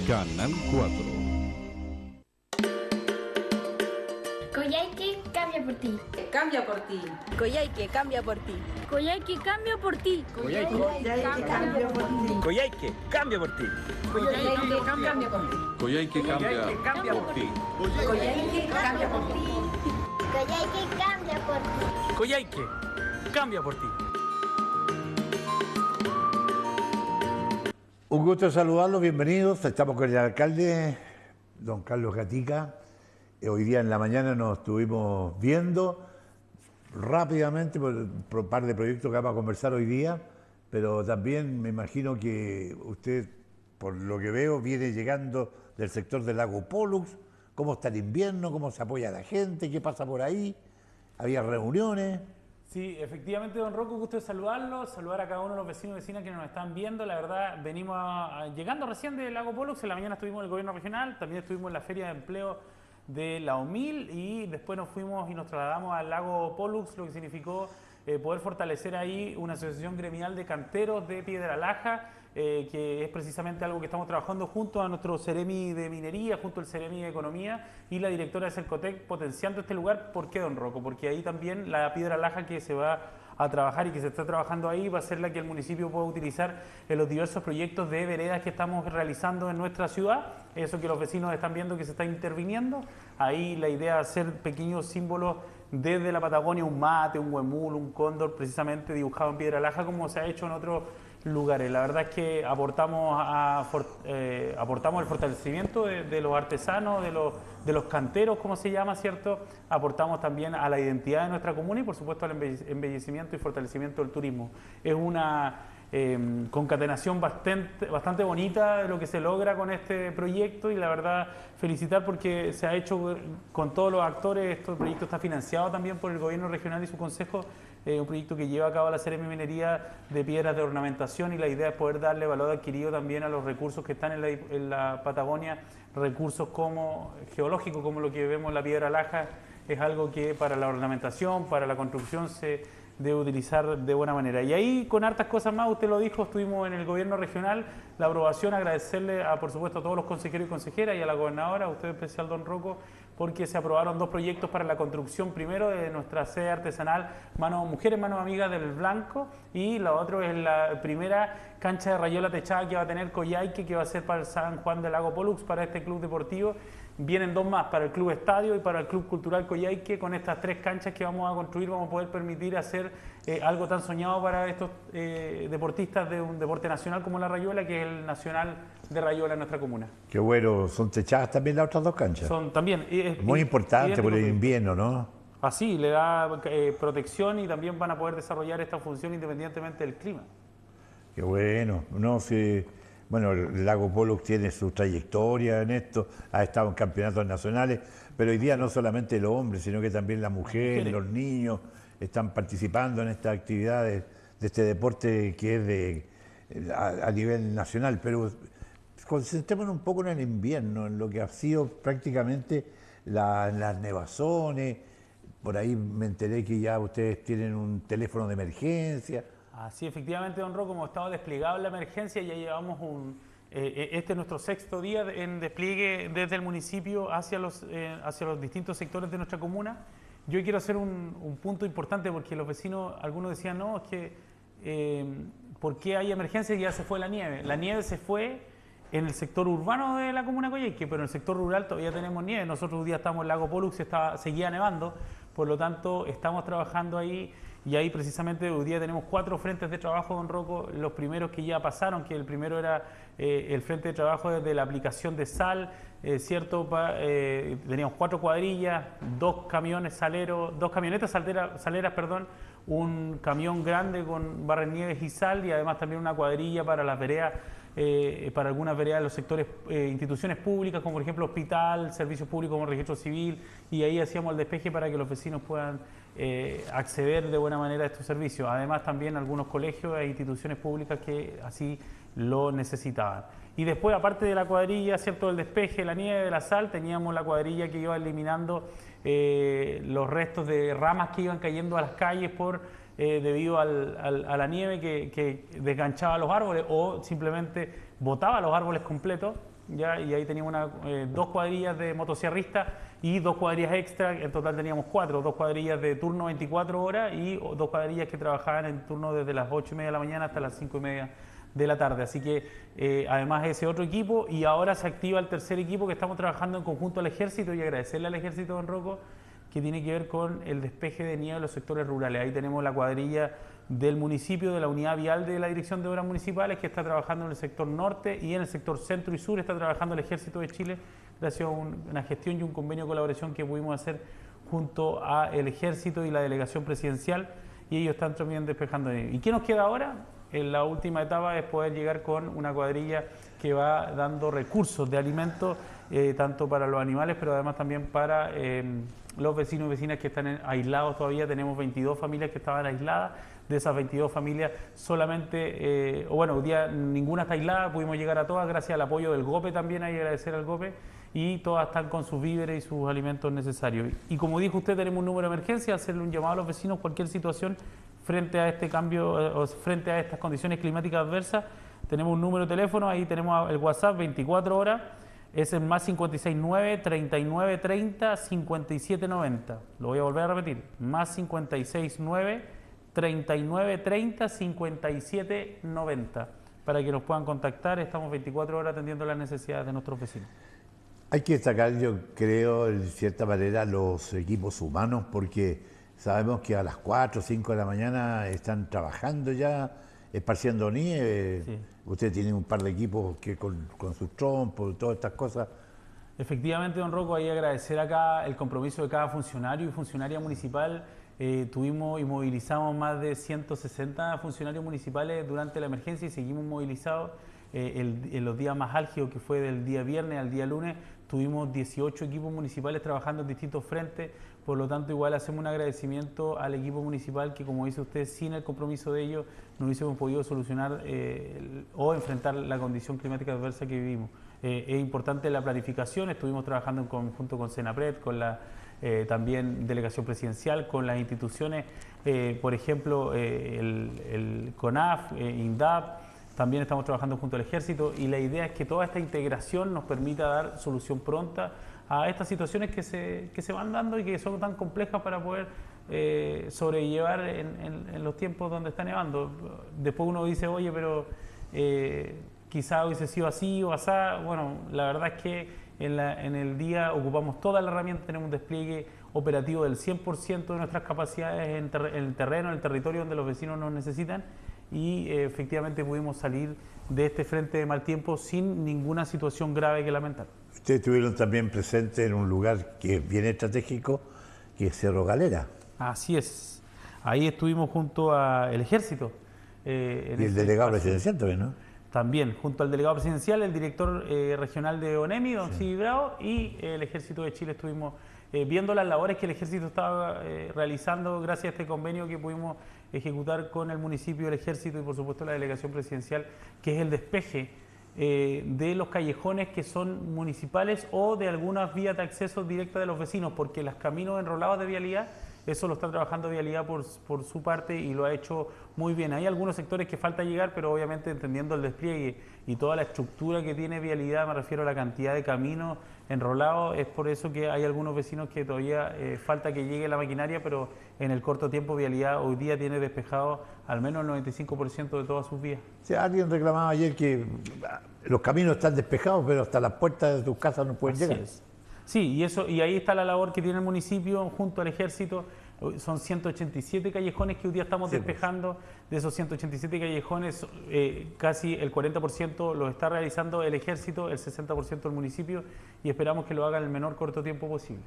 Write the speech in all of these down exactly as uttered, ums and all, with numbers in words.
Canal cuatro. Coyhaique cambia por ti. Cambia por ti. Coyhaique cambia por ti. Coyhaique cambia por ti. Coyhaique cambia por ti. Coyhaique cambia por ti. Coyhaique cambia por ti. Coyhaique cambia por ti. Coyhaique cambia por ti. Coyhaique cambia por ti. Coyhaique cambia por ti. Un gusto saludarlos, bienvenidos. Estamos con el alcalde, don Carlos Gatica. Hoy día en la mañana nos estuvimos viendo rápidamente por un par de proyectos que vamos a conversar hoy día, pero también me imagino que usted, por lo que veo, viene llegando del sector del lago Pollux. ¿Cómo está el invierno? ¿Cómo se apoya a la gente? ¿Qué pasa por ahí? ¿Había reuniones? Sí, efectivamente, don Rocco, gusto de saludarlos, saludar a cada uno de los vecinos y vecinas que nos están viendo. La verdad, venimos a, a, llegando recién del lago Pollux. En la mañana estuvimos en el gobierno regional, también estuvimos en la feria de empleo de la O M I L y después nos fuimos y nos trasladamos al lago Pollux, lo que significó eh, poder fortalecer ahí una asociación gremial de canteros de Piedra Laja, eh, que es precisamente algo que estamos trabajando junto a nuestro Ceremi de Minería, junto al Ceremi de Economía y la directora de Cercotec, potenciando este lugar. ¿Por qué, don Rocco? Porque ahí también la Piedra Laja que se va a trabajar y que se está trabajando ahí va a ser la que el municipio pueda utilizar en los diversos proyectos de veredas que estamos realizando en nuestra ciudad. Eso que los vecinos están viendo que se está interviniendo. Ahí la idea es hacer pequeños símbolos desde la Patagonia, un mate, un huemul, un cóndor, precisamente dibujado en Piedra Laja, como se ha hecho en otros lugares. La verdad es que aportamos, a, eh, aportamos el fortalecimiento de, de los artesanos, de los, de los canteros, como se llama, ¿cierto? Aportamos también a la identidad de nuestra comuna y, por supuesto, al embellecimiento y fortalecimiento del turismo. Es una eh, concatenación bastante, bastante bonita de lo que se logra con este proyecto y, la verdad, felicitar porque se ha hecho con todos los actores. Este proyecto está financiado también por el gobierno regional y su consejo. Eh, un proyecto que lleva a cabo la Ceremi Minería de piedras de ornamentación y la idea es poder darle valor adquirido también a los recursos que están en la, en la Patagonia, recursos como geológicos, como lo que vemos en la Piedra Laja, es algo que para la ornamentación, para la construcción se debe utilizar de buena manera. Y ahí con hartas cosas más, usted lo dijo, estuvimos en el gobierno regional, la aprobación, agradecerle a, por supuesto, a todos los consejeros y consejeras y a la gobernadora, a usted en especial, don Rocco, porque se aprobaron dos proyectos para la construcción, primero de nuestra sede artesanal Mano, Mujeres Manos Amigas del Blanco, y la otra es la primera cancha de rayola techada que va a tener Coyhaique, que va a ser para el San Juan del Lago Pollux, para este club deportivo. Vienen dos más, para el Club Estadio y para el Club Cultural Coyhaique. Con estas tres canchas que vamos a construir vamos a poder permitir hacer eh, algo tan soñado para estos eh, deportistas de un deporte nacional como la rayola, que es el nacional de rayola en nuestra comuna. Qué bueno, ¿son techadas también las otras dos canchas? Son también. Es, Muy importante por el invierno, ¿no? Así, le da eh, protección y también van a poder desarrollar esta función independientemente del clima. Qué bueno, no sé. Bueno, el lago Pollux tiene su trayectoria en esto, ha estado en campeonatos nacionales, pero hoy día no solamente los hombres, sino que también las mujeres, los niños están participando en estas actividades de este deporte que es de a, a nivel nacional. Pero concentrémonos un poco en el invierno, en lo que ha sido prácticamente la, las nevazones. Por ahí me enteré que ya ustedes tienen un teléfono de emergencia. Así, efectivamente, don Rocco, como estaba desplegado en la emergencia, ya llevamos un... Eh, este es nuestro sexto día en despliegue desde el municipio hacia los, eh, hacia los distintos sectores de nuestra comuna. Yo quiero hacer un, un punto importante porque los vecinos, algunos decían, no, es que, eh, ¿por qué hay emergencia y ya se fue la nieve? La nieve se fue en el sector urbano de la comuna de Coyhaique, pero en el sector rural todavía tenemos nieve. Nosotros un día estamos en el lago Pollux y estaba, seguía nevando, por lo tanto estamos trabajando ahí. Y ahí precisamente hoy día tenemos cuatro frentes de trabajo, don Rocco, los primeros que ya pasaron, que el primero era eh, el frente de trabajo desde la aplicación de sal, eh, ¿cierto? Pa, eh, teníamos cuatro cuadrillas, dos camiones saleros, dos camionetas saleras, saleras, perdón, un camión grande con barrenieves y sal y además también una cuadrilla para las veredas, eh, para algunas veredas de los sectores, eh, instituciones públicas, como por ejemplo hospital, servicios públicos como registro civil, y ahí hacíamos el despeje para que los vecinos puedan eh, acceder de buena manera a estos servicios. Además también algunos colegios e instituciones públicas que así lo necesitaban. Y después, aparte de la cuadrilla, ¿cierto?, del despeje, la nieve, de la sal, teníamos la cuadrilla que iba eliminando eh, los restos de ramas que iban cayendo a las calles por, eh, debido al, al, a la nieve que, que desganchaba los árboles o simplemente botaba los árboles completos. ya, y ahí teníamos una, eh, dos cuadrillas de motosierristas y dos cuadrillas extra, en total teníamos cuatro, dos cuadrillas de turno veinticuatro horas y dos cuadrillas que trabajaban en turno desde las ocho y media de la mañana hasta las cinco y media de la tarde. Así que eh, además ese otro equipo, y ahora se activa el tercer equipo que estamos trabajando en conjunto al Ejército, y agradecerle al Ejército, don Rocco, que tiene que ver con el despeje de nieve en los sectores rurales. Ahí tenemos la cuadrilla del municipio, de la unidad vial de la Dirección de Obras Municipales, que está trabajando en el sector norte, y en el sector centro y sur está trabajando el Ejército de Chile, gracias a un, una gestión y un convenio de colaboración que pudimos hacer junto al Ejército y la Delegación Presidencial, y ellos están también despejando. ¿Y qué nos queda ahora? En la última etapa es poder llegar con una cuadrilla que va dando recursos de alimentos, eh, tanto para los animales, pero además también para eh, los vecinos y vecinas que están en, aislados todavía. Tenemos veintidós familias que estaban aisladas. De esas veintidós familias, solamente, eh, o bueno, hoy día ninguna está aislada, pudimos llegar a todas gracias al apoyo del GOPE también, hay que agradecer al GOPE, y todas están con sus víveres y sus alimentos necesarios. Y como dijo usted, tenemos un número de emergencia, hacerle un llamado a los vecinos, cualquier situación frente a este cambio, eh, o frente a estas condiciones climáticas adversas. Tenemos un número de teléfono, ahí tenemos el WhatsApp veinticuatro horas, es el más cincuenta y seis nueve, treinta y nueve treinta, cincuenta y siete noventa. Lo voy a volver a repetir, más cincuenta y seis nueve, treinta y nueve treinta, cincuenta y siete noventa, para que nos puedan contactar. Estamos veinticuatro horas atendiendo las necesidades de nuestros vecinos. Hay que destacar, yo creo, de cierta manera, los equipos humanos, porque sabemos que a las cuatro o cinco de la mañana están trabajando ya, esparciendo nieve. Sí. Usted tiene un par de equipos que con, con sus trompos, todas estas cosas. Efectivamente, don Rocco, hay que agradecer acá el compromiso de cada funcionario y funcionaria municipal. Eh, tuvimos y movilizamos más de ciento sesenta funcionarios municipales durante la emergencia y seguimos movilizados. Eh, el, en los días más álgidos, que fue del día viernes al día lunes, tuvimos dieciocho equipos municipales trabajando en distintos frentes. Por lo tanto, igual hacemos un agradecimiento al equipo municipal que, como dice usted, sin el compromiso de ellos no hubiésemos podido solucionar eh, el, o enfrentar la condición climática adversa que vivimos. Eh, es importante la planificación, estuvimos trabajando en conjunto con Senapred, con la eh, también Delegación Presidencial, con las instituciones, eh, por ejemplo, eh, el, el CONAF, eh, INDAP, también estamos trabajando junto al Ejército, y la idea es que toda esta integración nos permita dar solución pronta a estas situaciones que se, que se van dando y que son tan complejas para poder eh, sobrellevar en, en, en los tiempos donde está nevando. Después uno dice, oye, pero eh, quizá hubiese sido así o asá. Bueno, la verdad es que en, la, en el día ocupamos toda la herramienta, tenemos un despliegue operativo del cien por ciento de nuestras capacidades en, ter en el terreno, en el territorio donde los vecinos nos necesitan, y eh, efectivamente pudimos salir de este frente de mal tiempo sin ninguna situación grave que lamentar. Ustedes estuvieron también presentes en un lugar que es bien estratégico, que es Cerro Galera. Así es. Ahí estuvimos junto al Ejército. Eh, en y el delegado presidencial también, ¿no? También, junto al delegado presidencial, el director eh, regional de ONEMI, don Sí. Sidi Bravo, y eh, el Ejército de Chile. Estuvimos eh, viendo las labores que el Ejército estaba eh, realizando gracias a este convenio que pudimos ejecutar con el municipio, el Ejército y por supuesto la delegación presidencial, que es el despeje eh, de los callejones que son municipales o de algunas vías de acceso directa de los vecinos, porque los caminos enrolados de vialidad, eso lo está trabajando Vialidad por, por su parte y lo ha hecho muy bien. Hay algunos sectores que falta llegar, pero obviamente entendiendo el despliegue y toda la estructura que tiene Vialidad, me refiero a la cantidad de caminos enrolados, es por eso que hay algunos vecinos que todavía eh, falta que llegue la maquinaria, pero en el corto tiempo Vialidad hoy día tiene despejado al menos el noventa y cinco por ciento de todas sus vías. O sea, alguien reclamaba ayer que los caminos están despejados, pero hasta las puertas de sus casas no pueden Así llegar. es. Sí, y, eso, y ahí está la labor que tiene el municipio junto al Ejército. Son ciento ochenta y siete callejones que hoy día estamos Sí, despejando. De esos ciento ochenta y siete callejones, eh, casi el cuarenta por ciento lo está realizando el Ejército, el sesenta por ciento el municipio, y esperamos que lo haga en el menor corto tiempo posible.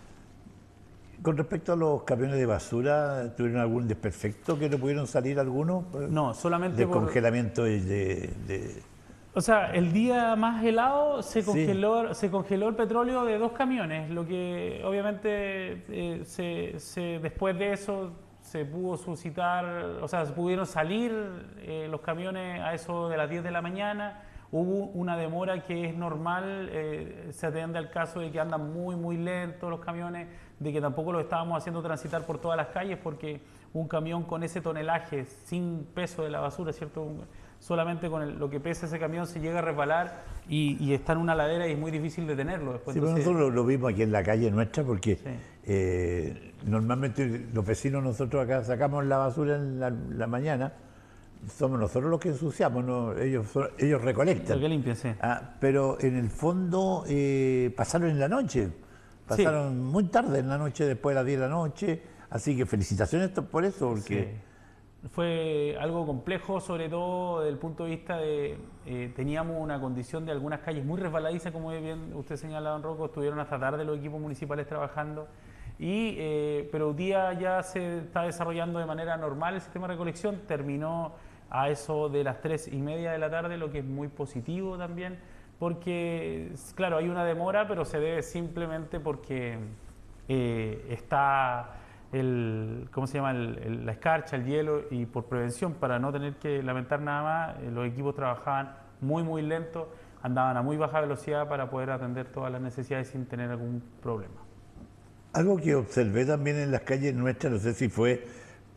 Con respecto a los camiones de basura, ¿tuvieron algún desperfecto que no pudieron salir algunos? No, solamente De por... congelamiento de... de, de... O sea, el día más helado se Sí. congeló, se congeló el petróleo de dos camiones, lo que obviamente eh, se, se, después de eso se pudo suscitar, o sea, se pudieron salir eh, los camiones a eso de las diez de la mañana. Hubo una demora que es normal, eh, se atiende al caso de que andan muy, muy lentos los camiones, de que tampoco los estábamos haciendo transitar por todas las calles porque un camión con ese tonelaje, sin peso de la basura, ¿cierto? Un, solamente con el- lo que pesa ese camión se llega a resbalar y, y está en una ladera y es muy difícil detenerlo. Después, Sí, pero entonces- nosotros lo, lo vimos aquí en la calle nuestra porque Sí. eh, normalmente los vecinos nosotros acá sacamos la basura en la, la mañana, somos nosotros los que ensuciamos, ¿no? ellos, son- ellos recolectan. Lo que limpia, sí. Ah, pero en el fondo eh, pasaron en la noche, pasaron muy tarde en la noche, después de las diez de la noche, así que felicitaciones por eso, porque... Sí. Fue algo complejo, sobre todo desde el punto de vista de, eh, teníamos una condición de algunas calles muy resbaladizas, como bien usted señalaba, don Rocco, estuvieron hasta tarde los equipos municipales trabajando, y, eh, pero hoy día ya se está desarrollando de manera normal el sistema de recolección, terminó a eso de las tres y media de la tarde, lo que es muy positivo también, porque, claro, hay una demora, pero se debe simplemente porque eh, está... El, ¿cómo se llama? El, el- la escarcha, el hielo, y por prevención, para no tener que lamentar nada más, eh, los equipos trabajaban muy muy lento, andaban a muy baja velocidad para poder atender todas las necesidades sin tener algún problema. Algo que observé también en las calles nuestras, no sé si fue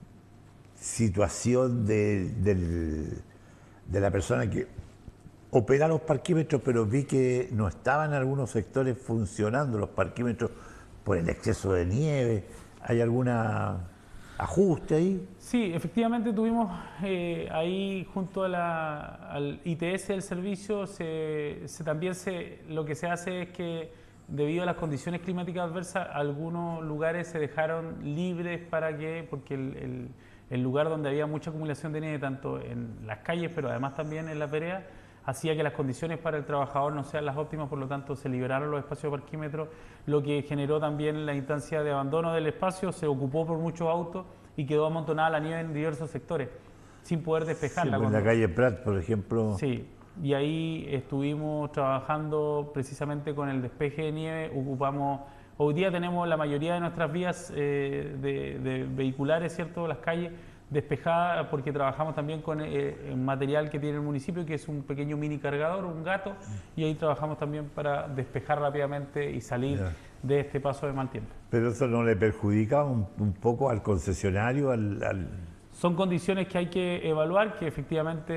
situación de, del- de la persona que opera los parquímetros, pero vi que no estaban en algunos sectores funcionando los parquímetros por el exceso de nieve. ¿Hay algún ajuste ahí? Sí, efectivamente tuvimos eh, ahí junto a la- al I T S del servicio, se, se también se, lo que se hace es que debido a las condiciones climáticas adversas, algunos lugares se dejaron libres para que, porque el, el- el lugar donde había mucha acumulación de nieve, tanto en las calles, pero además también en las veredas, hacía que las condiciones para el trabajador no sean las óptimas, por lo tanto se liberaron los espacios de parquímetro, lo que generó también la instancia de abandono del espacio, se ocupó por muchos autos y quedó amontonada la nieve en diversos sectores, sin poder Sí, despejarla. pues en la cuando- calle Prat, por ejemplo. Sí, y ahí estuvimos trabajando precisamente con el despeje de nieve, ocupamos, hoy día tenemos la mayoría de nuestras vías eh, de, de vehiculares, ¿cierto?, las calles despejadas, porque trabajamos también con eh, material que tiene el municipio, que es un pequeño mini cargador, un gato, y ahí trabajamos también para despejar rápidamente y salir Ya. de este paso de mal tiempo. Pero eso no le perjudica un, un poco al concesionario, al, al- Son condiciones que hay que evaluar, que efectivamente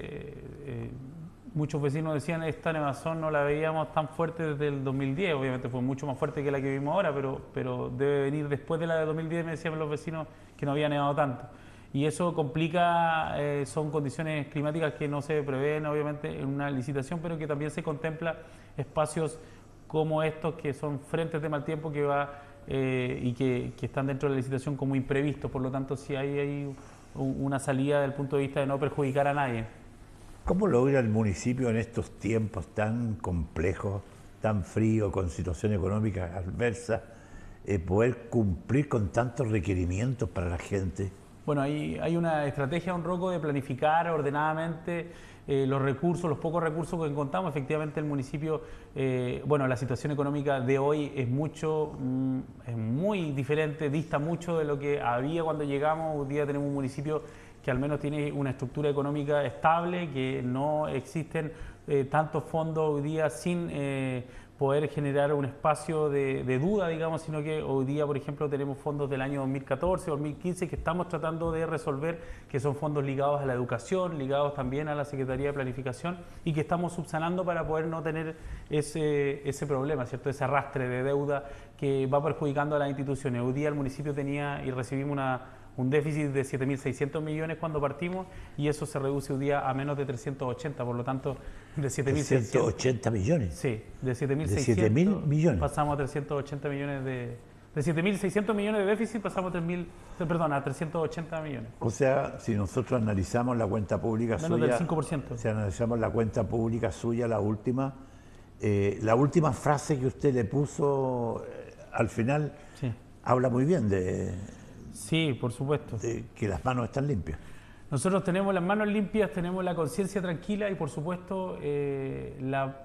eh, muchos vecinos decían esta nevazón no la veíamos tan fuerte desde el dos mil diez, obviamente fue mucho más fuerte que la que vimos ahora, pero, pero debe venir después de la de dos mil diez, me decían los vecinos que no había nevado tanto. Y eso complica, eh, son condiciones climáticas que no se prevén obviamente en una licitación, pero que también se contempla espacios como estos que son frentes de mal tiempo que va eh, y que, que están dentro de la licitación como imprevistos, por lo tanto si hay, hay u- una salida desde el punto de vista de no perjudicar a nadie. ¿Cómo logra el municipio en estos tiempos tan complejos, tan fríos, con situación económica adversa, eh, poder cumplir con tantos requerimientos para la gente? Bueno, hay, hay una estrategia, un roco de planificar ordenadamente eh, los recursos, los pocos recursos que encontramos. Efectivamente el municipio, eh, bueno, la situación económica de hoy es mucho, mm, es muy diferente, dista mucho de lo que había cuando llegamos. Hoy día tenemos un municipio que al menos tiene una estructura económica estable, que no existen eh, tantos fondos hoy día sin eh, poder generar un espacio de, de duda, digamos, sino que hoy día, por ejemplo, tenemos fondos del año dos mil catorce, dos mil quince que estamos tratando de resolver, que son fondos ligados a la educación, ligados también a la Secretaría de Planificación y que estamos subsanando para poder no tener ese, ese problema, ¿cierto? Ese arrastre de deuda que va perjudicando a las instituciones. Hoy día el municipio tenía y recibimos una un déficit de siete mil seiscientos millones cuando partimos y eso se reduce hoy día a menos de trescientos ochenta, por lo tanto de siete mil seiscientos. ciento ochenta millones. Sí, de siete mil De seiscientos siete mil millones. pasamos a trescientos ochenta millones de... De siete mil seiscientos millones de déficit pasamos a, tres mil, perdón, a trescientos ochenta millones. O sea, si nosotros analizamos la cuenta pública Menos suya, del cinco por ciento. si analizamos la cuenta pública suya, la última, eh, la última frase que usted le puso eh, al final Sí. habla muy bien de, Sí, por supuesto. de que las manos están limpias. Nosotros tenemos las manos limpias, tenemos la conciencia tranquila y por supuesto eh, la,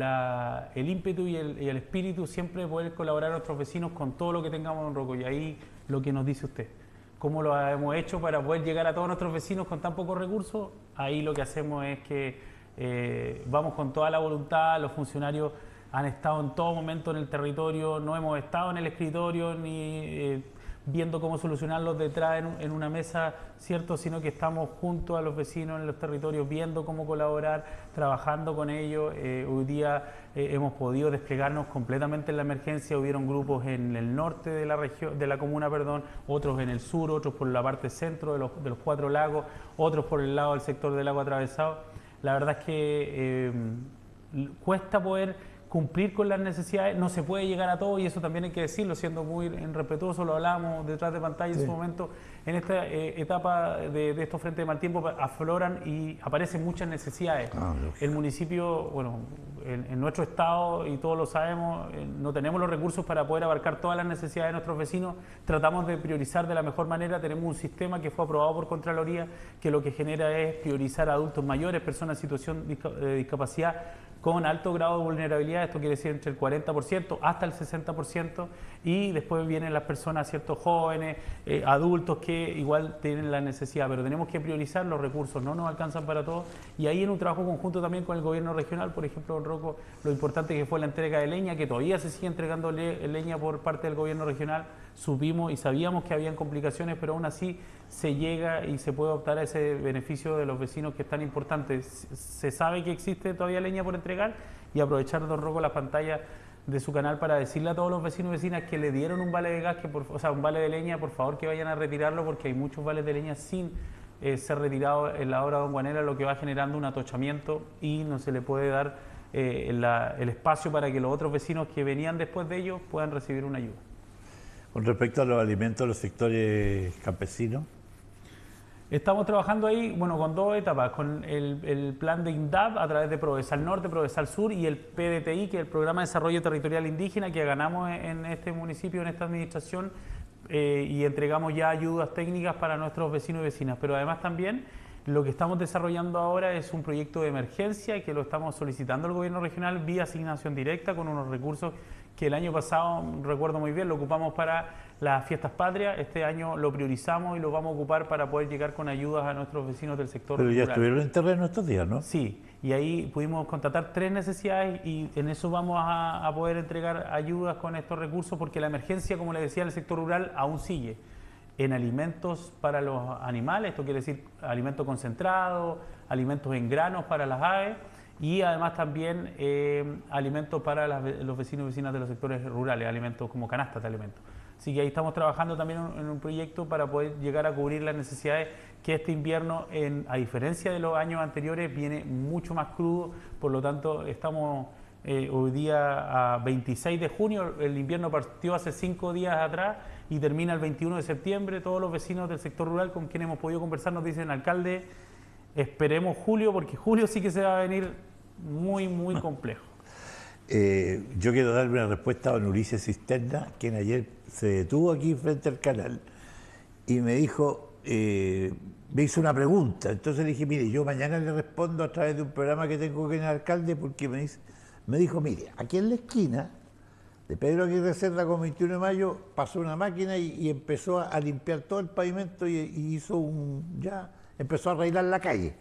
la- el ímpetu y el, y el espíritu siempre de poder colaborar a nuestros vecinos con todo lo que tengamos en Roco. Y ahí lo que nos dice usted. ¿Cómo lo hemos hecho para poder llegar a todos nuestros vecinos con tan pocos recursos? Ahí lo que hacemos es que eh, vamos con toda la voluntad, los funcionarios han estado en todo momento en el territorio, no hemos estado en el escritorio ni... eh, viendo cómo solucionarlos detrás en, en una mesa, ¿cierto? Sino que estamos junto a los vecinos en los territorios, viendo cómo colaborar, trabajando con ellos. Eh, hoy día eh, hemos podido desplegarnos completamente en la emergencia. Hubieron grupos en el norte de la región, de la comuna, perdón, otros en el sur, otros por la parte centro de los, de los cuatro lagos, otros por el lado del sector del lago atravesado. La verdad es que eh, cuesta poder cumplir con las necesidades, no se puede llegar a todo y eso también hay que decirlo, siendo muy respetuoso, lo hablábamos detrás de pantalla sí. En su momento, en esta eh, etapa de, de estos frentes de mal tiempo afloran y aparecen muchas necesidades. Ah, el municipio, bueno, en, en nuestro estado, y todos lo sabemos, eh, no tenemos los recursos para poder abarcar todas las necesidades de nuestros vecinos, tratamos de priorizar de la mejor manera, tenemos un sistema que fue aprobado por Contraloría, que lo que genera es priorizar a adultos mayores, personas en situación de discapacidad, con alto grado de vulnerabilidad, esto quiere decir entre el cuarenta por ciento hasta el sesenta por ciento, y después vienen las personas, ciertos jóvenes, eh, adultos que igual tienen la necesidad, pero tenemos que priorizar, los recursos no nos alcanzan para todo, y ahí en un trabajo conjunto también con el gobierno regional, por ejemplo, don Rocco, lo importante que fue la entrega de leña, que todavía se sigue entregando le leña por parte del gobierno regional, supimos y sabíamos que habían complicaciones, pero aún así se llega y se puede optar a ese beneficio de los vecinos que es tan importante. Se sabe que existe todavía leña por entregar y aprovechar, don Rocco, la pantalla de su canal para decirle a todos los vecinos y vecinas que le dieron un vale de gas, que por, o sea, un vale de leña, por favor que vayan a retirarlo porque hay muchos vales de leña sin eh, ser retirados en la obra Don Guanera, lo que va generando un atochamiento y no se le puede dar eh, la, el espacio para que los otros vecinos que venían después de ellos puedan recibir una ayuda. Con respecto a los alimentos de los sectores campesinos. Estamos trabajando ahí, bueno, con dos etapas, con el, el plan de INDAP a través de Provesal Norte, Provesal Sur y el P D T I, que es el Programa de Desarrollo Territorial Indígena, que ganamos en este municipio, en esta administración, eh, y entregamos ya ayudas técnicas para nuestros vecinos y vecinas. Pero además también lo que estamos desarrollando ahora es un proyecto de emergencia que lo estamos solicitando al gobierno regional vía asignación directa con unos recursos que el año pasado, recuerdo muy bien, lo ocupamos para las fiestas patrias. Este año lo priorizamos y lo vamos a ocupar para poder llegar con ayudas a nuestros vecinos del sector Pero ya rural. estuvieron en terreno estos días, ¿no? Sí, y ahí pudimos contratar tres necesidades y en eso vamos a, a poder entregar ayudas con estos recursos porque la emergencia, como les decía, en el sector rural aún sigue. En alimentos para los animales, esto quiere decir alimentos concentrados, alimentos en granos para las aves, y además también eh, alimentos para las, los vecinos y vecinas de los sectores rurales, alimentos como canastas de alimentos. Así que ahí estamos trabajando también en un proyecto para poder llegar a cubrir las necesidades que este invierno, en, a diferencia de los años anteriores, viene mucho más crudo, por lo tanto estamos eh, hoy día a veintiséis de junio, el invierno partió hace cinco días atrás y termina el veintiuno de septiembre, todos los vecinos del sector rural con quienes hemos podido conversar nos dicen, alcalde, esperemos julio, porque julio sí que se va a venir muy, muy complejo. Eh, yo quiero darle una respuesta a don Ulises Cisterna, quien ayer se detuvo aquí frente al canal y me dijo, eh, me hizo una pregunta. Entonces le dije, mire, yo mañana le respondo a través de un programa que tengo con el alcalde, porque me, dice, me dijo, mire, aquí en la esquina de Pedro Aguirre Cerda con veintiuno de mayo pasó una máquina y, y empezó a, a limpiar todo el pavimento y, y hizo un, ya empezó a arreglar la calle.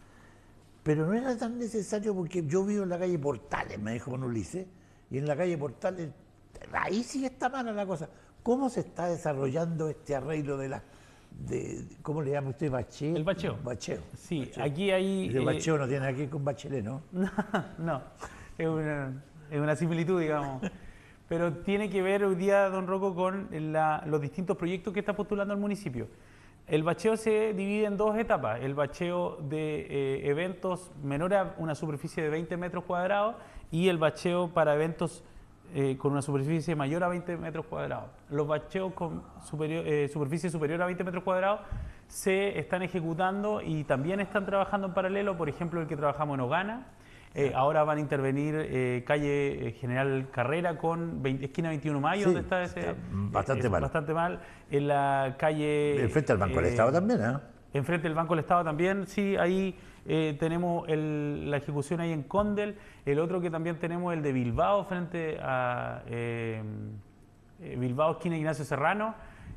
Pero no era tan necesario porque yo vivo en la calle Portales, me dijo don Ulises, y en la calle Portales, ahí sí está mala la cosa. ¿Cómo se está desarrollando este arreglo de la, de, ¿cómo le llama usted? ¿Bacheo? El bacheo. Bacheo. Sí, bacheo. Aquí hay... El eh, bacheo no tiene nada que ver con Bachelet, ¿no? No, no, es una, es una similitud, digamos. Pero tiene que ver hoy día, don Rocco, con la, los distintos proyectos que está postulando el municipio. El bacheo se divide en dos etapas, el bacheo de eh, eventos menores a una superficie de veinte metros cuadrados y el bacheo para eventos eh, con una superficie mayor a veinte metros cuadrados. Los bacheos con superior, eh, superficie superior a veinte metros cuadrados se están ejecutando y también están trabajando en paralelo, por ejemplo el que trabajamos en Ogana. Eh, ahora van a intervenir eh, calle eh, General Carrera con veinte, esquina veintiuno de mayo, sí, donde está ese... Está bastante eh, mal. Bastante mal. En la calle... Enfrente al Banco eh, del Estado también, ¿eh? Enfrente del Banco del Estado también, sí, ahí eh, tenemos el, la ejecución ahí en Condel. El otro que también tenemos, el de Bilbao, frente a eh, Bilbao, esquina Ignacio Serrano.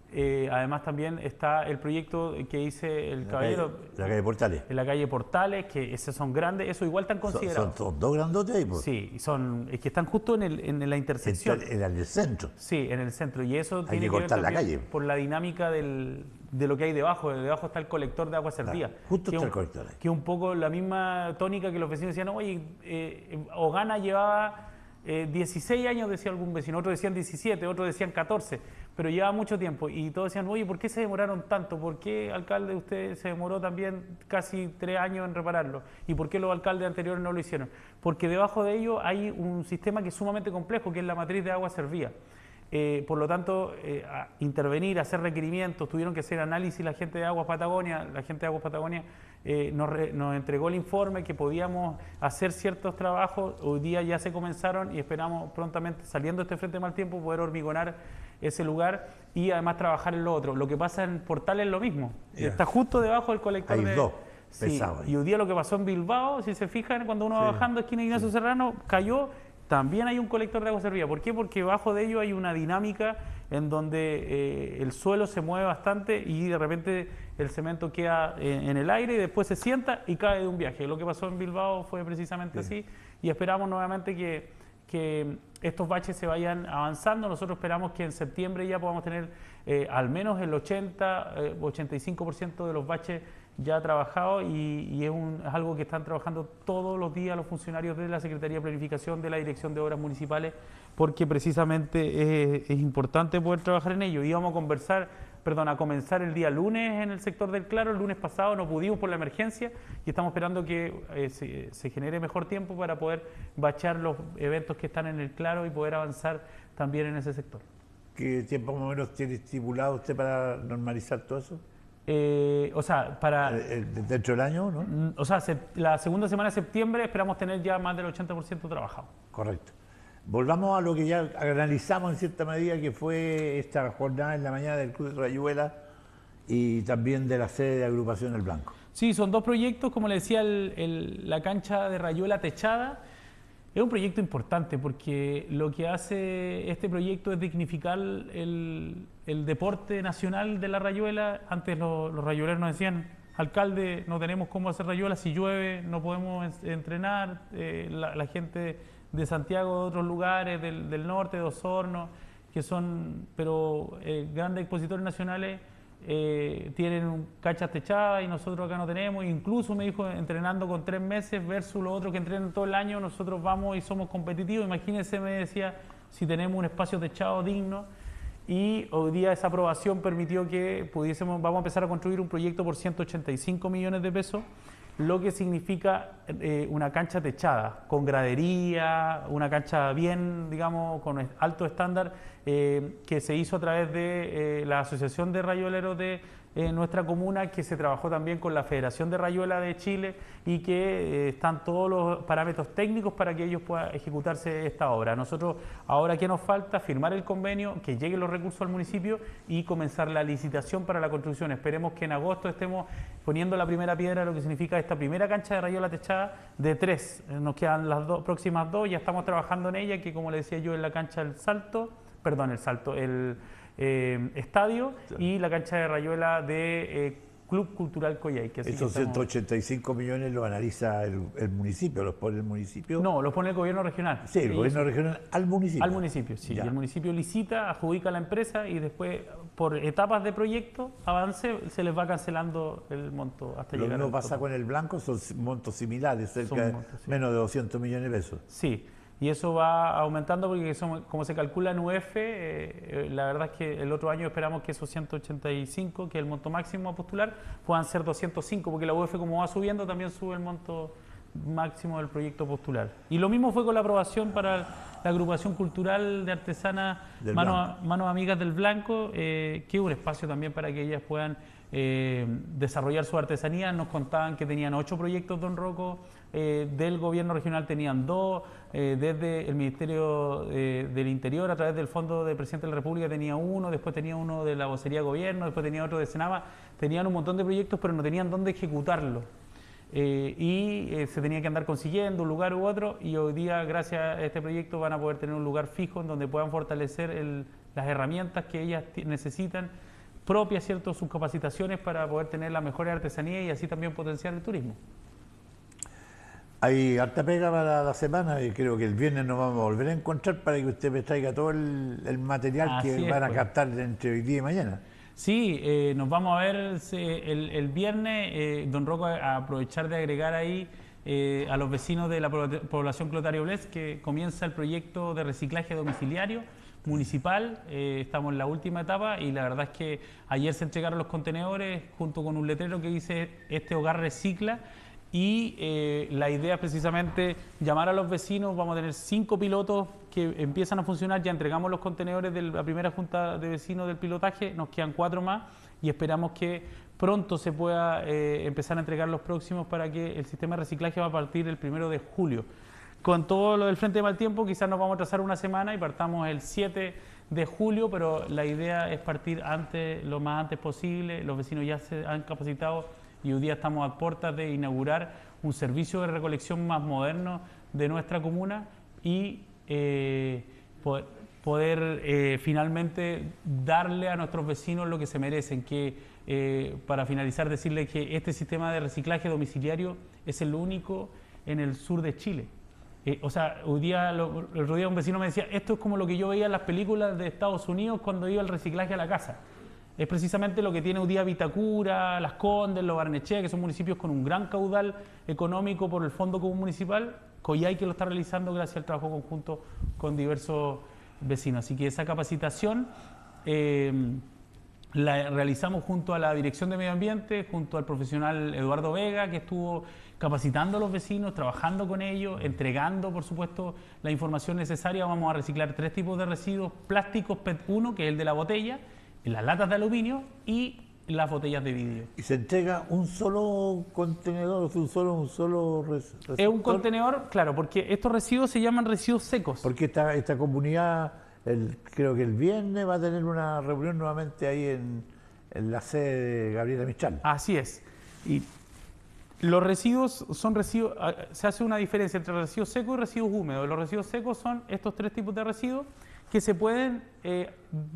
Eh, además también está el proyecto que dice el La caballero calle, la calle Portales. en la calle Portales, que esos son grandes, eso igual están Son, considerados. son, son dos grandotes ahí, pues. Sí, y son, es que están justo en, el, en la intersección. En, en el centro. Sí, en el centro. Y eso Hay tiene que que ver cortar la también calle. por la dinámica del, de lo que hay debajo. Debajo está el colector de agua servida. Claro, justo que está un- el colector ahí. Que es un poco la misma tónica que los vecinos decían, oye, eh, Ogana llevaba eh, dieciséis años, decía algún vecino, otros decían diecisiete, otros decían catorce, pero llevaba mucho tiempo. Y todos decían, oye, ¿por qué se demoraron tanto? ¿Por qué, alcalde, usted se demoró también casi tres años en repararlo? ¿Y por qué los alcaldes anteriores no lo hicieron? Porque debajo de ello hay un sistema que es sumamente complejo, que es la matriz de agua servida. Eh, por lo tanto, eh, a intervenir, hacer requerimientos, tuvieron que hacer análisis la gente de Aguas Patagonia, la gente de Aguas Patagonia eh, nos, re- nos entregó el informe que podíamos hacer ciertos trabajos, hoy día ya se comenzaron y esperamos prontamente, saliendo de este frente de mal tiempo, poder hormigonar ese lugar y además trabajar en lo otro. Lo que pasa en Portales es lo mismo, Ya. está justo debajo del colector Hay de... dos Sí, pesados ahí. y hoy día lo que pasó en Bilbao, si se fijan, cuando uno va Sí, bajando esquina Ignacio Serrano, cayó. También hay un colector de agua servida. ¿Por qué? Porque bajo de ello hay una dinámica en donde eh, el suelo se mueve bastante y de repente el cemento queda eh, en el aire y después se sienta y cae de un viaje. Lo que pasó en Bilbao fue precisamente así y esperamos nuevamente que, que estos baches se vayan avanzando. Nosotros esperamos que en septiembre ya podamos tener eh, al menos el ochenta, eh, ochenta y cinco por ciento de los baches ya trabajados y, y es, un- es algo que están trabajando todos los días los funcionarios de la Secretaría de Planificación, de la Dirección de Obras Municipales, porque precisamente es, es importante poder trabajar en ello. Íbamos a conversar, perdón, a comenzar el día lunes en el sector del Claro, el lunes pasado no pudimos por la emergencia y estamos esperando que eh, se, se genere mejor tiempo para poder bachar los eventos que están en el Claro y poder avanzar también en ese sector. ¿Qué tiempo más o menos tiene estipulado usted para normalizar todo eso? Eh, o sea, para... Eh, eh, ¿Dentro del año, no? Mm, O sea, se- la segunda semana de septiembre esperamos tener ya más del ochenta por ciento trabajado. Correcto. Volvamos a lo que ya analizamos en cierta medida, que fue esta jornada en la mañana del Club de Rayuela y también de la sede de Agrupación El Blanco. Sí, son dos proyectos, como le decía, el- el- la cancha de Rayuela techada. Es un proyecto importante porque lo que hace este proyecto es dignificar el, el deporte nacional de la Rayuela. Antes los, los rayueleros nos decían, alcalde, no tenemos cómo hacer Rayuela, si llueve no podemos en- entrenar. Eh, la, la gente de Santiago, de otros lugares, del, del norte, de Osorno, que son pero eh, grandes expositores nacionales, eh, tienen un- canchas techadas y nosotros acá no tenemos. Incluso me dijo, entrenando con tres meses versus los otros que entrenan todo el año, nosotros vamos y somos competitivos. Imagínense, me decía, si tenemos un espacio techado digno. Y hoy día esa aprobación permitió que pudiésemos, vamos a empezar a construir un proyecto por ciento ochenta y cinco millones de pesos, lo que significa eh, una cancha techada, con gradería, una cancha bien, digamos, con es- alto estándar, eh, que se hizo a través de eh, la Asociación de Rayueleros de eh, nuestra comuna, que se trabajó también con la Federación de Rayuela de Chile y que eh, están todos los parámetros técnicos para que ellos puedan ejecutarse esta obra. Nosotros ahora, ¿qué nos falta? Firmar el convenio, que lleguen los recursos al municipio y comenzar la licitación para la construcción. Esperemos que en agosto estemos poniendo la primera piedra, lo que significa esta primera cancha de Rayuela techada de tres. Eh, Nos quedan las dos próximas dos, ya estamos trabajando en ella, que como le decía yo, es la cancha del Salto, perdón, el Salto, el eh, estadio y la cancha de Rayuela de eh, Club Cultural Coyhaique. Así que Esos estamos- ciento ochenta y cinco millones los analiza el, el municipio, los pone el municipio. No, los pone el gobierno regional. Sí, el Ellos- gobierno regional al municipio. Al municipio, sí. Ya. Y el municipio licita, adjudica a la empresa y después, por etapas de proyecto, avance, se les va cancelando el monto hasta Lo llegar mismo al pasa tope. con el blanco, son montos similares, cerca Son de montos, sí. menos de doscientos millones de pesos. Sí, y eso va aumentando porque son- como se calcula en U F, eh, eh, la verdad es que el otro año esperamos que esos ciento ochenta y cinco, que es el monto máximo a postular, puedan ser doscientos cinco, porque la U F como va subiendo también sube el monto máximo del proyecto postular. Y lo mismo fue con la aprobación para la agrupación cultural de artesanas Del Manos, Manos Amigas del Blanco, eh, que es un espacio también para que ellas puedan eh, desarrollar su artesanía. Nos contaban que tenían ocho proyectos, don Rocco, eh, del gobierno regional tenían dos, eh, desde el Ministerio eh, del Interior a través del Fondo de Presidente de la República tenía uno, después tenía uno de la Vocería de Gobierno, después tenía otro de Senama, tenían un montón de proyectos pero no tenían dónde ejecutarlo. Eh, y eh, se tenía que andar consiguiendo un lugar u otro y hoy día gracias a este proyecto van a poder tener un lugar fijo en donde puedan fortalecer el- las herramientas que ellas ti- necesitan propias, ¿cierto? Sus capacitaciones para poder tener la mejor artesanía y así también potenciar el turismo. Hay harta pega para la semana y creo que el viernes nos vamos a volver a encontrar para que usted me traiga todo el, el material Así que es, van a pues. captar entre hoy día y mañana. Sí, eh, nos vamos a ver eh, el, el viernes, eh, don Rocco, a aprovechar de agregar ahí eh, a los vecinos de la población Clotario Bles que comienza el proyecto de reciclaje domiciliario municipal. Eh, estamos en la última etapa y la verdad es que ayer se entregaron los contenedores junto con un letrero que dice "Este hogar recicla". Y eh, la idea es precisamente llamar a los vecinos. Vamos a tener cinco pilotos que empiezan a funcionar. Ya entregamos los contenedores de la primera junta de vecinos del pilotaje, nos quedan cuatro más y esperamos que pronto se pueda eh, empezar a entregar los próximos para que el sistema de reciclaje va a partir el primero de julio. Con todo lo del Frente de Mal Tiempo quizás nos vamos a trazar una semana y partamos el siete de julio, pero la idea es partir antes, lo más antes posible. Los vecinos ya se han capacitado y hoy día estamos a puertas de inaugurar un servicio de recolección más moderno de nuestra comuna y eh, poder, poder eh, finalmente darle a nuestros vecinos lo que se merecen, que eh, para finalizar decirles que este sistema de reciclaje domiciliario es el único en el sur de Chile. Eh, o sea, hoy día, lo, el otro día un vecino me decía, esto es como lo que yo veía en las películas de Estados Unidos cuando iba el reciclaje a la casa. Es precisamente lo que tiene hoy día Vitacura, Las Condes, Lo Barnechea, que son municipios con un gran caudal económico por el Fondo Común Municipal. Coyhaique lo está realizando gracias al trabajo conjunto con diversos vecinos. Así que esa capacitación eh, la realizamos junto a la Dirección de Medio Ambiente, junto al profesional Eduardo Vega, que estuvo capacitando a los vecinos, trabajando con ellos, entregando, por supuesto, la información necesaria. Vamos a reciclar tres tipos de residuos plásticos P E T uno, que es el de la botella, las latas de aluminio y las botellas de vidrio. ¿Y se entrega un solo contenedor, un solo, un solo receptor? Es un contenedor, claro, porque estos residuos se llaman residuos secos. Porque esta, esta comunidad, el, creo que el viernes va a tener una reunión nuevamente ahí en, en la sede de Gabriela Mistral. Así es. Y los residuos son residuos, se hace una diferencia entre residuos secos y residuos húmedos. Los residuos secos son estos tres tipos de residuos que se pueden eh,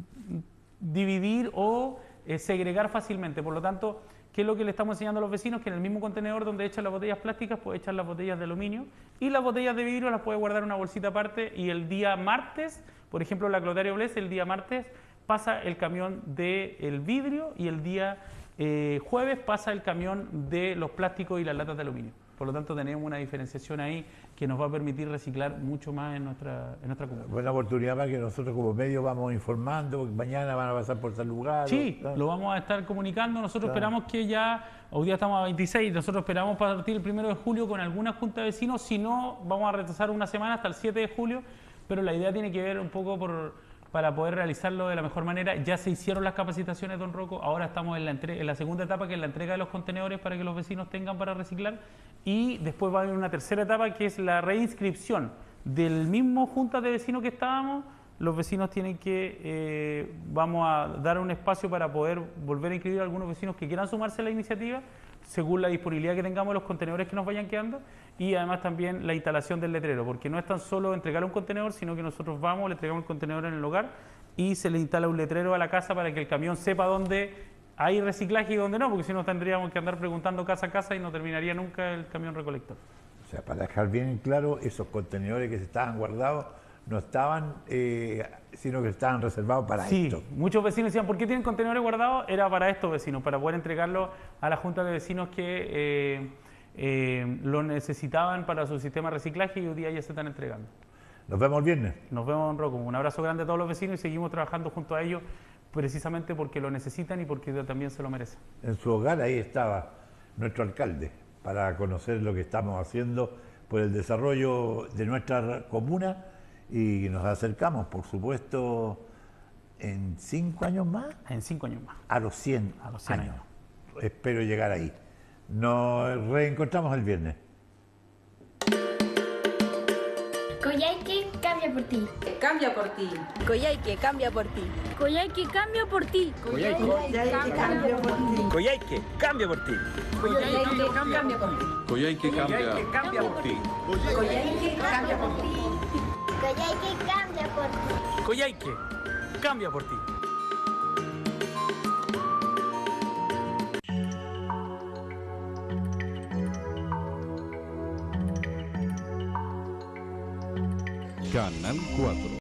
dividir o eh, segregar fácilmente. Por lo tanto, ¿qué es lo que le estamos enseñando a los vecinos? Que en el mismo contenedor donde echan las botellas plásticas puede echar las botellas de aluminio y las botellas de vidrio las puede guardar en una bolsita aparte, y el día martes, por ejemplo, la Clotario Bles, el día martes pasa el camión del vidrio y el día eh, jueves pasa el camión de los plásticos y las latas de aluminio. Por lo tanto, tenemos una diferenciación ahí que nos va a permitir reciclar mucho más en nuestra, en nuestra comunidad. Buena oportunidad para que nosotros como medios vamos informando, porque mañana van a pasar por tal lugar. Sí, ¿no? lo vamos a estar comunicando. Nosotros Claro. esperamos que ya, hoy día estamos a veintiséis, nosotros esperamos partir el primero de julio con alguna junta de vecinos. Si no, vamos a retrasar una semana hasta el siete de julio, pero la idea tiene que ver un poco por... para poder realizarlo de la mejor manera. Ya se hicieron las capacitaciones, don Rocco, ahora estamos en la, entre en la segunda etapa, que es la entrega de los contenedores para que los vecinos tengan para reciclar, y después va a haber una tercera etapa que es la reinscripción del mismo junta de vecinos que estábamos. Los vecinos tienen que, eh, vamos a dar un espacio para poder volver a inscribir a algunos vecinos que quieran sumarse a la iniciativa, según la disponibilidad que tengamos de los contenedores que nos vayan quedando, y además también la instalación del letrero, porque no es tan solo entregar un contenedor, sino que nosotros vamos, le entregamos el contenedor en el hogar y se le instala un letrero a la casa para que el camión sepa dónde hay reciclaje y dónde no, porque si no tendríamos que andar preguntando casa a casa y no terminaría nunca el camión recolector. O sea, para dejar bien en claro, esos contenedores que se estaban guardados no estaban, eh, sino que estaban reservados para Sí, esto. muchos vecinos decían, ¿por qué tienen contenedores guardados? Era para estos vecinos, para poder entregarlo a la junta de vecinos que eh, eh, lo necesitaban para su sistema de reciclaje, y hoy día ya se están entregando. Nos vemos el viernes. Nos vemos, don Rocco. Un abrazo grande a todos los vecinos y seguimos trabajando junto a ellos precisamente porque lo necesitan y porque también se lo merecen. En su hogar ahí estaba nuestro alcalde para conocer lo que estamos haciendo por el desarrollo de nuestra comuna, y nos acercamos, por supuesto, en cinco años más, En cinco años más. a los cien, A los cien años. años. Espero llegar ahí. Nos reencontramos el viernes. Coyhaique cambia por ti. Cambia por ti. Coyhaique cambia por ti. Coyhaique cambia por ti. Coyhaique, Coyhaique cambia por ti. Coyhaique, cambia por ti. Coyhaique cambia por ti. Coyhaique cambia por ti. Coyhaique cambia por ti. Coyhaique cambia por ti. Coyhaique, cambia por ti. Canal cuatro.